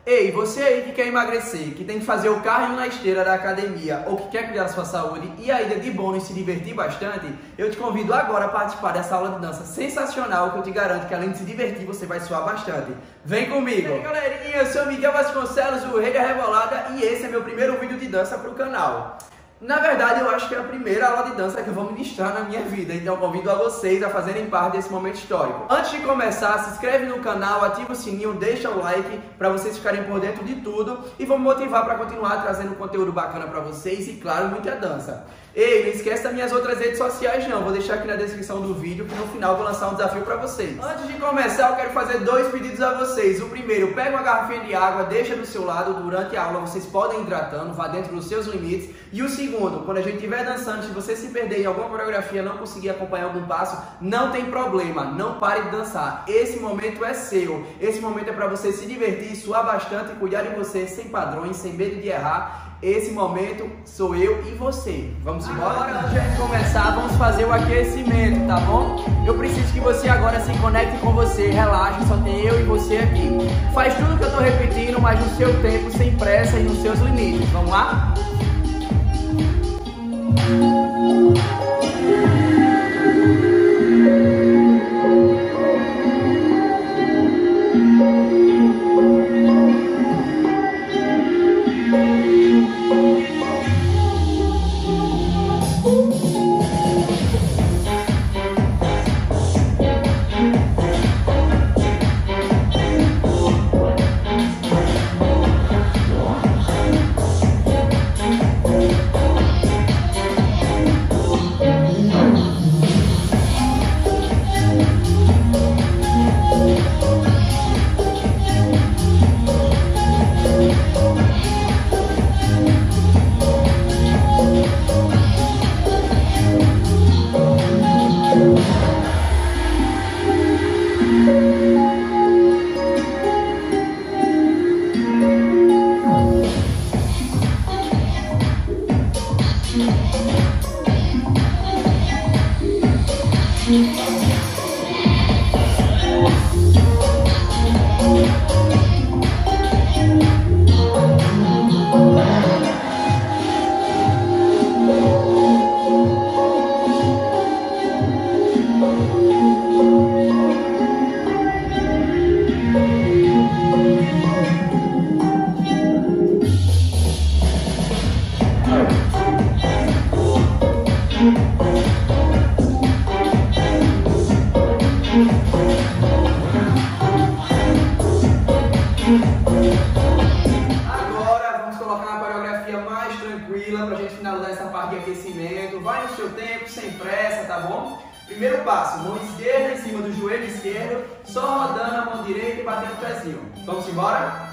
Ei, você aí que quer emagrecer, que tem que fazer o cardio na esteira da academia ou que quer cuidar da sua saúde e ainda de bônus se divertir bastante, eu te convido agora a participar dessa aula de dança sensacional que eu te garanto que além de se divertir, você vai suar bastante. Vem comigo! E aí, galerinha, eu sou Miguel Vasconcelos, o Rei da Rebolada, e esse é meu primeiro vídeo de dança para o canal. Na verdade, eu acho que é a primeira aula de dança que eu vou ministrar na minha vida, então convido a vocês a fazerem parte desse momento histórico. Antes de começar, se inscreve no canal, ativa o sininho, deixa o like para vocês ficarem por dentro de tudo e vão me motivar para continuar trazendo conteúdo bacana para vocês e, claro, muita dança. Ei, não esquece das minhas outras redes sociais não, vou deixar aqui na descrição do vídeo que no final eu vou lançar um desafio para vocês. Antes de começar, eu quero fazer dois pedidos a vocês. O primeiro, pega uma garrafinha de água, deixa do seu lado, durante a aula vocês podem ir hidratando, vá dentro dos seus limites. E o segundo, quando a gente estiver dançando, se você se perder em alguma coreografia, não conseguir acompanhar algum passo, não tem problema, não pare de dançar. Esse momento é seu, esse momento é para você se divertir, suar bastante e cuidar de você sem padrões, sem medo de errar. Esse momento sou eu e você. Vamos embora? Agora, antes de começar, vamos fazer o aquecimento, tá bom? Eu preciso que você agora se conecte com você, relaxe, só tem eu e você aqui. Faz tudo que eu tô repetindo, mas no seu tempo, sem pressa e nos seus limites. Vamos lá? Agora vamos colocar uma coreografia mais tranquila pra gente finalizar essa parte de aquecimento. Vai no seu tempo, sem pressa, tá bom? Primeiro passo, mão esquerda em cima do joelho esquerdo, só rodando a mão direita e batendo o pezinho. Vamos embora?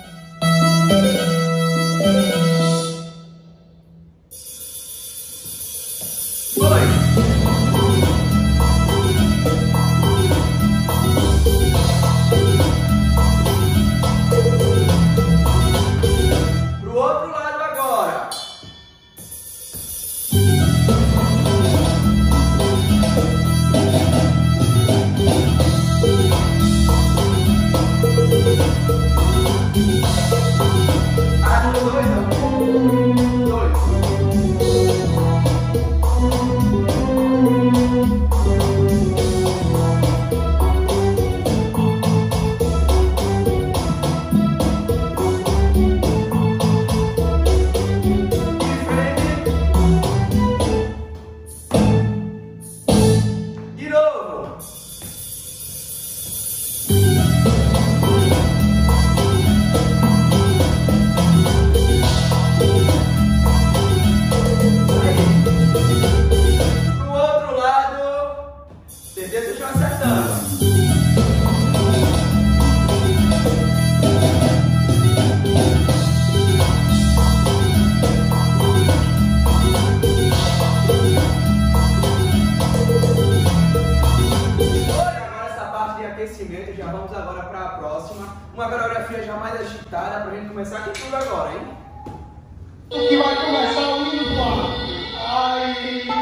Já vamos agora para a próxima, uma coreografia já mais agitada pra gente começar com tudo agora, hein? Que vai começar o limpa. Ai.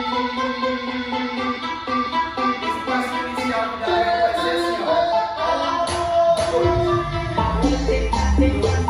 Esse passo inicial que vai ser assim, ó.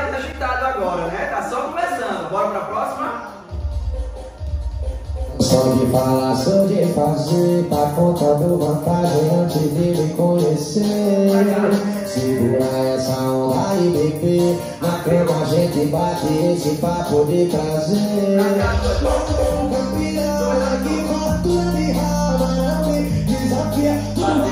mais agitado agora, né? Tá só começando. Bora pra próxima? Sou de falar, sou de fazer, tá contando vantagem antes de me conhecer. Segura essa onda e beber, na cama a gente bate esse papo de prazer. Campeã que gosta de raba, não me desafia, tudo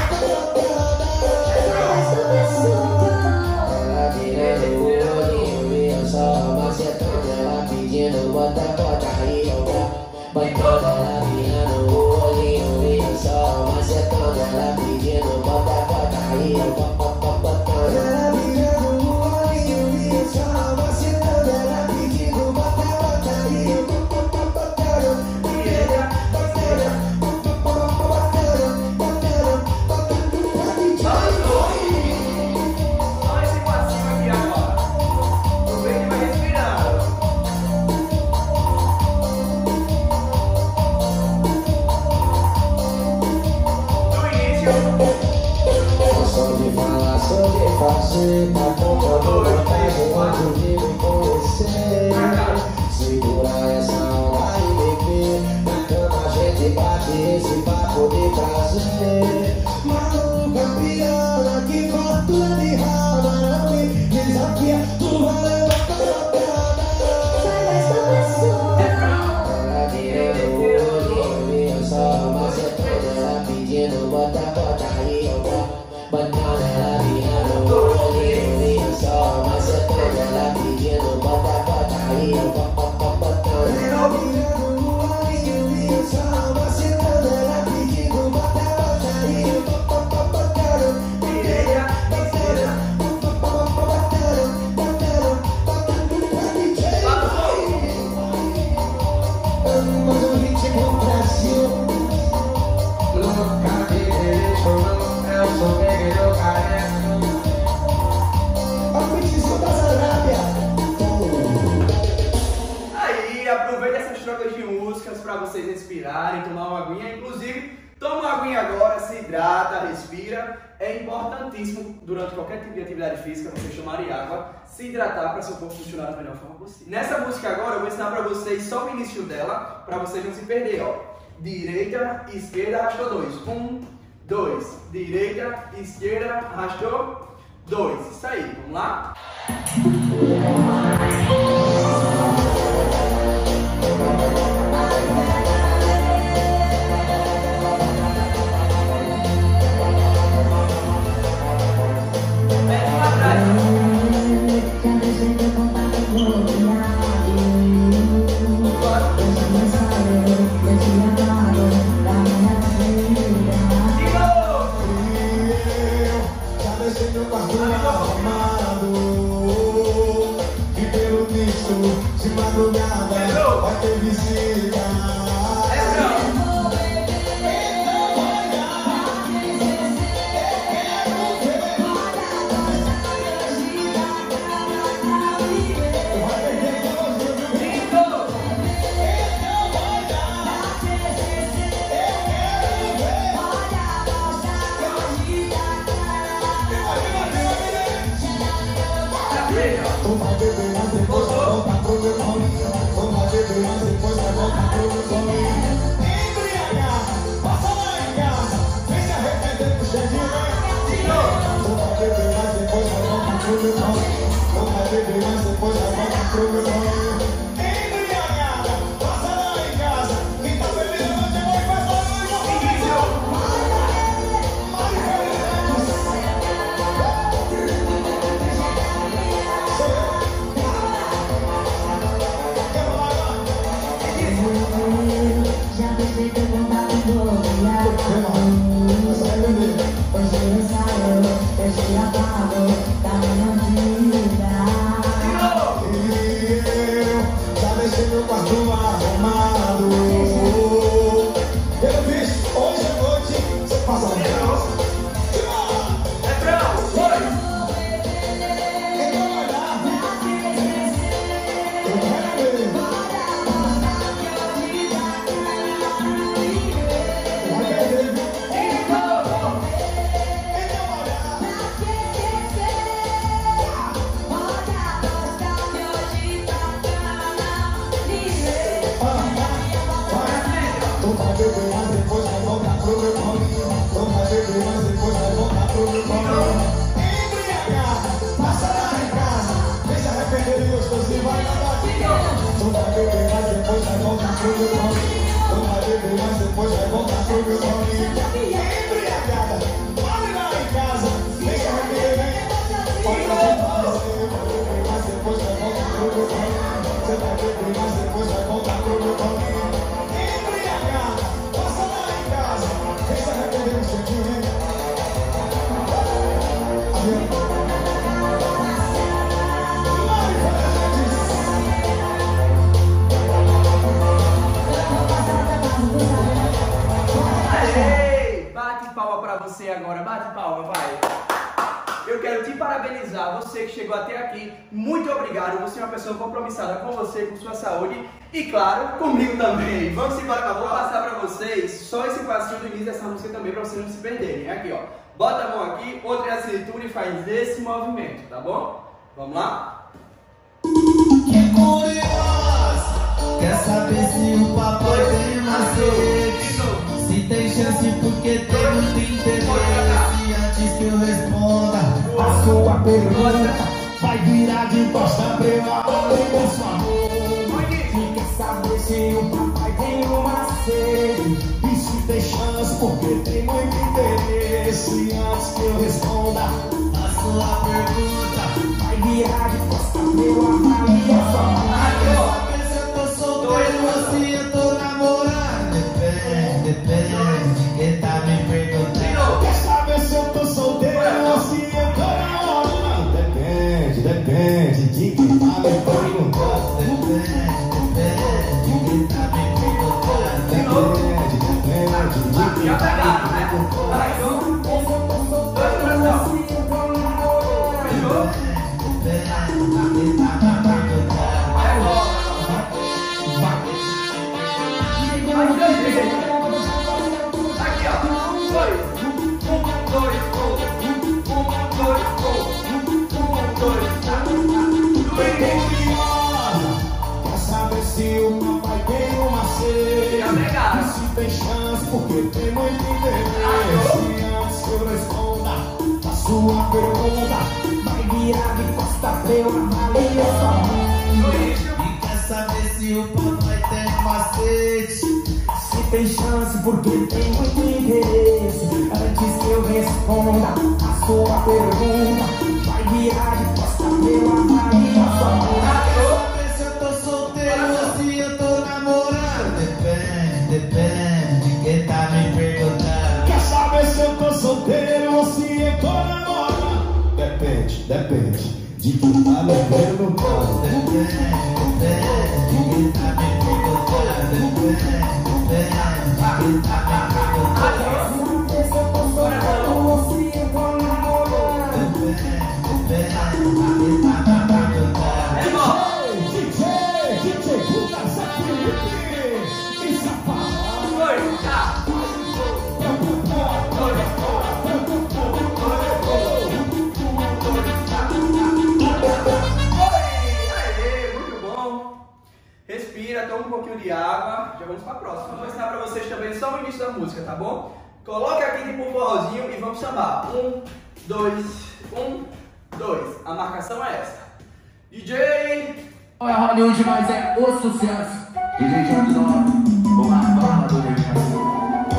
ela virando o olhinho e eu só macetando, ela pedindo bota aí, eu vou. Botando ela virando o olhinho e eu só macetando, ela pedindo bota aí, eu botando ela virando o olhinho e eu só macetando, ela pedindo bota aí, eu botando. Só esse passinho aqui agora. Aproveita e vai respirando. Sou de falar, sou de fazer, tá contando vantagem antes de me conhecer. Segura essa onda e beber, na cama a gente bate esse papo de prazer. Maluca piana que gosta de raba, não me desafia, tu vai levar pra ela virando o olhinho e eu só macetando, ela pedindo bota aí, eu vou. Botando ela virando o olhinho e eu só macetando, ela pedindo bota aí, eu vou. Botando ela virando o olhinho e eu só macetando, ela pedindo bota aí, eu vou. Mas o ritmo Brasil, louca de direito, eu sou pegueiro careca. A petição da Zarábia. Aí, aproveita essas trocas de músicas pra vocês respirarem, tomar uma aguinha. Inclusive, toma uma aguinha agora, se hidrata, respira. É importantíssimo, durante qualquer tipo de atividade física, você tomar água, se hidratar para seu corpo funcionar da melhor forma possível. Nessa música agora, eu vou ensinar pra vocês só o início dela, pra vocês não se perderem, ó. Direita, esquerda, arrastou 2. 1, 2. Direita, esquerda, arrastou 2. Isso aí, vamos lá? De madrugada vai ter visita. Tu vai beber, mas depois vai voltar pro meu colinho. Tu vai beber, mas depois vai voltar pro meu colinho. Embriagada, passa lá em casa, vem se arrepender pro cheguinho. Tu vai beber, mas depois vai voltar pro meu colinho. Tu vai beber, mas depois vai voltar pro meu colinho. Embriagada, passa lá em casa, quem tá bebendo não chegou e faz barulho. Já pensei que eu vou dar um gol. Hoje eu saio, hoje eu apago da minha vida. pro meu bolinho. Não vai beber, mas depois vai voltar pro meu bolinho. Embriagada, pode lá em casa. Vem se arrepender, pode beber, mas depois vai voltar pro meu bolinho. Você vai beber, mas depois vai voltar pro meu bolinho. Embriagada, passa lá em casa. Vem se arrepender, não sei o que vem. Bate palma pra você agora, bate palma, vai. Eu quero te parabenizar, você que chegou até aqui, muito obrigado, você é uma pessoa compromissada com você, com sua saúde e claro, comigo também. Vamos embora, vou passar pra vocês só esse passinho do início dessa música também pra vocês não se perderem. Aqui ó, bota a mão aqui, outra na cintura e faz esse movimento, tá bom? Vamos lá? Que curioso, quer saber se o papai tem macete? Se tem chance porque tem muito interesse. Antes que eu responda a sua pergunta, vai virar de costa pra eu abrir sua mão. E quer saber se o papai tem um macete? E se tem chance porque tem muito interesse. Antes que eu responda a sua pergunta, vai virar de costa pra eu abrir sua mão. Quer saber se eu tô solteiro ou se eu tô namorando? Depende de quem tá me perguntando. Quer saber se eu tô solteiro ou se eu tô namorando? Depende de quem tá me perguntando. Depende de quem tá me perguntando. Depende de quem tá me perguntando. Aqui ó, 2, quer saber se o papai tem um macete? Se tem chance porque tem muito interesse. Antes que eu responda a sua pergunta, vai virar de costa pra eu avaliar sua mão. E quer saber se o papai tem macete? Se tem chance porque tem muito interesse. Antes que eu responda a sua pergunta, vai virar de costa pra eu avaliar sua mão. Quer saber se eu tô solteiro ou se eu tô namorando? Depende de quem tá me perguntando. Quer saber se eu tô solteiro ou se eu tô namorando? Depende de quem tá me perguntando. Depende de quem tá me perguntando. Depende de quem tá me perguntando. Quer saber se eu tô solteiro ou se eu tô namorando? Depende de quem tá me perguntando. DJ, puta, Felipe e Safado. muito bom. Respira, toma um pouquinho de água. Já vamos para a próxima. Vou ensinar para vocês também só o início da música, tá bom? Coloca aqui tipo um forrozinho e vamos chamar. 1, 2, 1, 2. A marcação é essa. DJ! Não é Hollywood, mas é o sucesso. DJ Johnny Love, uma bala do Rio de Janeiro.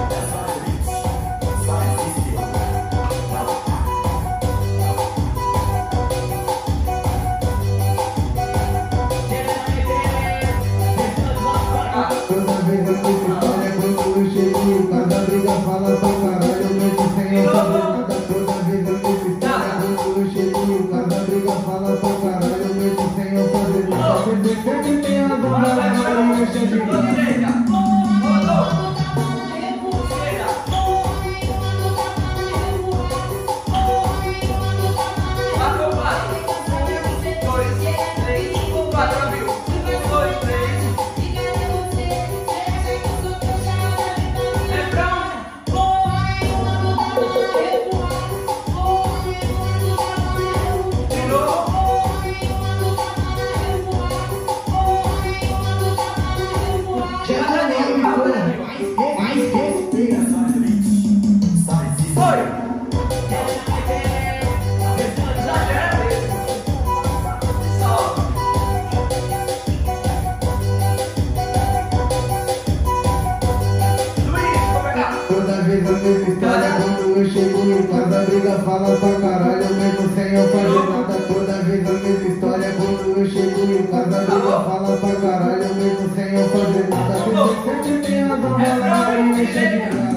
Toda vez eu tô história quando eu chego, cada briga fala só caralho, mesmo sem eu fazer nada. Toda vez eu tô história quando eu chego, cada briga fala só caralho, mesmo sem eu fazer nada. Você sempre tem a dona da Maria cheia de fala pra caralho, mesmo sem eu fazer nada. Toda vez a mesma história, quando eu chego em casa, amiga fala pra caralho, mesmo sem eu fazer nada. Sempre tem razão, ela aí me chega em graça.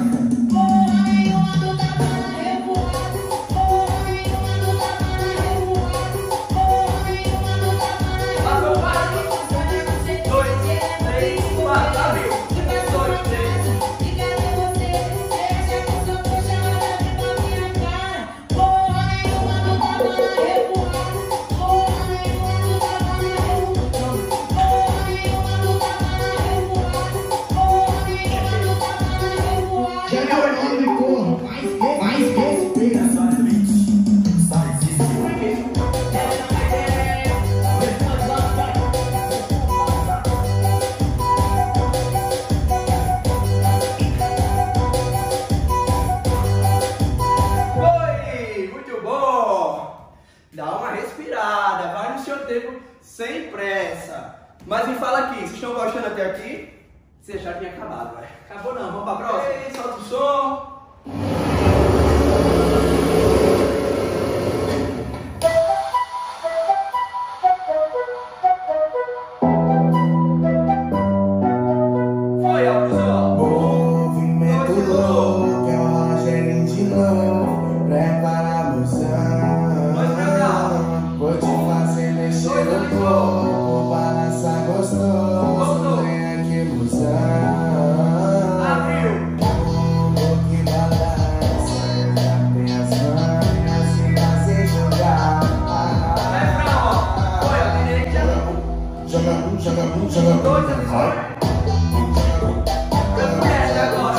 Dá uma respirada, vai no seu tempo sem pressa. Mas me fala aqui, vocês estão gostando até aqui? Vocês já tinham acabado, velho. Acabou não, vamos pra próxima? Ei, solta o som. Foi, Alcuzão. Movimento louco, é o Rogerinho de novo. Prepara a moção. Vou te fazer mexer o corpo, balançar gostoso, vem aqui ilusão. Abriu. Que balança, já tem as manhas e fazer jogar. Vai pra ó. Foi, a direita. Joga bum, joga bum, joga bum. Dois, vai. Eu começo agora.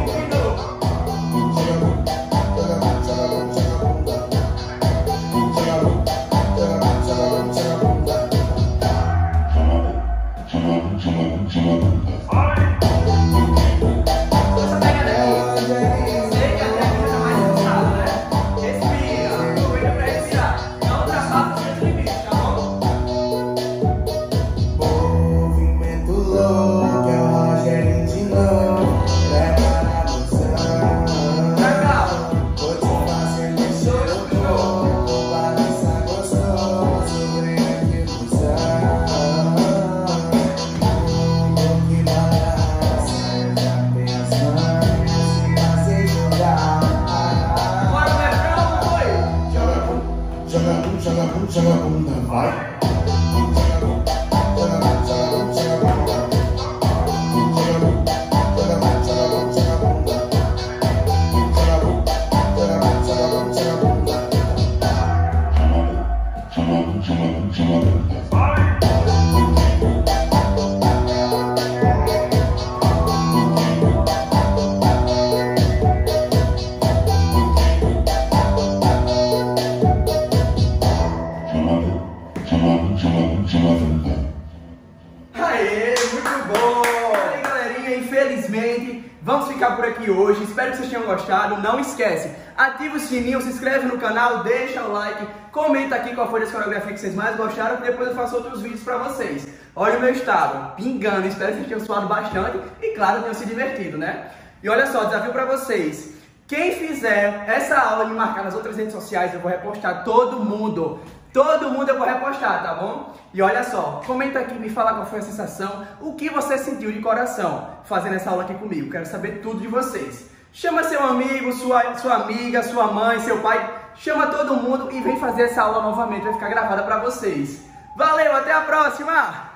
Joga bunda, vai. Aê, muito bom! Aí, galerinha, infelizmente vamos ficar por aqui hoje. Espero que vocês tenham gostado. Não esquece, ativa o sininho, se inscreve no canal, deixa o like, comenta aqui qual foi a coreografia que vocês mais gostaram, que depois eu faço outros vídeos pra vocês. Olha o meu estado, pingando. Espero que vocês tenham suado bastante e, claro, tenham se divertido, né? E olha só, desafio pra vocês. Quem fizer essa aula e me marcar nas outras redes sociais, eu vou repostar todo mundo. Todo mundo eu vou repostar, tá bom? E olha só, comenta aqui, me fala qual foi a sensação, o que você sentiu de coração fazendo essa aula aqui comigo. Quero saber tudo de vocês. Chama seu amigo, sua amiga, sua mãe, seu pai, chama todo mundo e vem fazer essa aula novamente, vai ficar gravada pra vocês. Valeu, até a próxima!